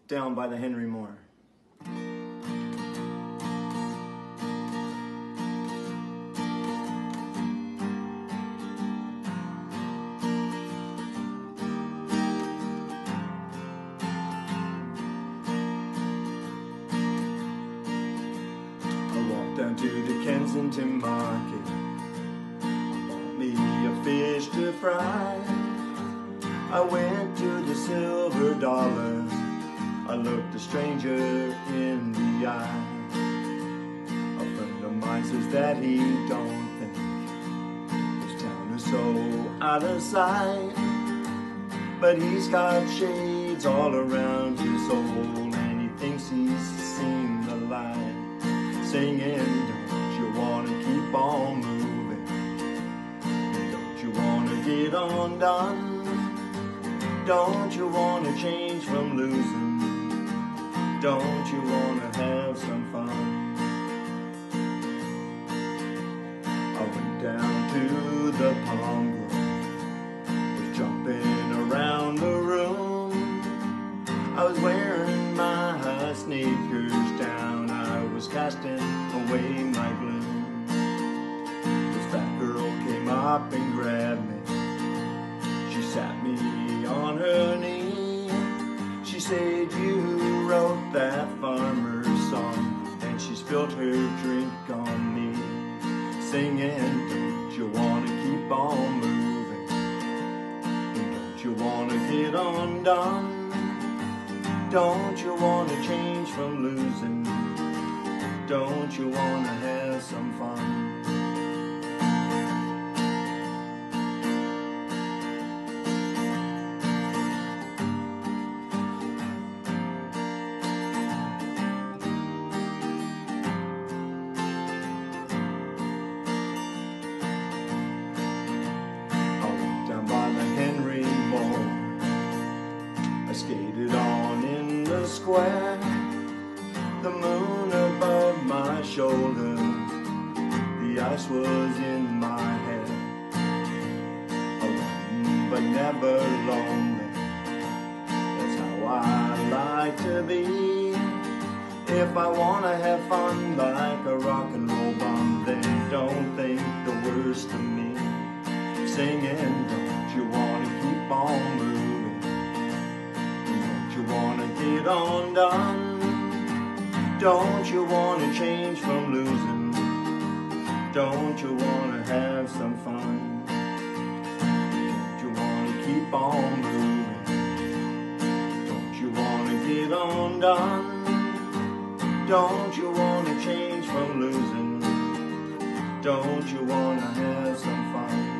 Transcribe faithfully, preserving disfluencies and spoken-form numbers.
down by the Henry Moore. Down to the Kensington market, I bought me a fish to fry. I went to the Silver Dollar, I looked a stranger in the eye. A friend of mine says that he don't think this town is so out of sight, but he's got shades all around his soul, and he thinks he's seen the light. Singing, don't you wanna keep on moving? Don't you wanna get on done? Don't you wanna change from losing? Don't you wanna have some fun? I went down to the Palm Grove, was jumping around the room. I was wearing my high sneakers down, I was casting away my gloom. This fat girl came up and grabbed me, she sat me on her knee. She said, you wrote that farmer's song, and she spilled her drink on me, singing, don't you wanna keep on moving? Don't you wanna get on done? Don't you wanna change from losing? Don't you wanna have some fun? I went down by the Henry Moore, I skated on in the square, the moon above my shoulders, the ice was in my head. Alone but never lonely, that's how I like to be. If I wanna have fun like a rock and roll bum, then don't think the worst of me. Singing, don't you wanna keep on moving? Don't you wanna get on done? Don't you wanna change from losing? Don't you wanna have some fun? Don't you wanna keep on moving? Don't you wanna get on done? Don't you wanna change from losing? Don't you wanna have some fun?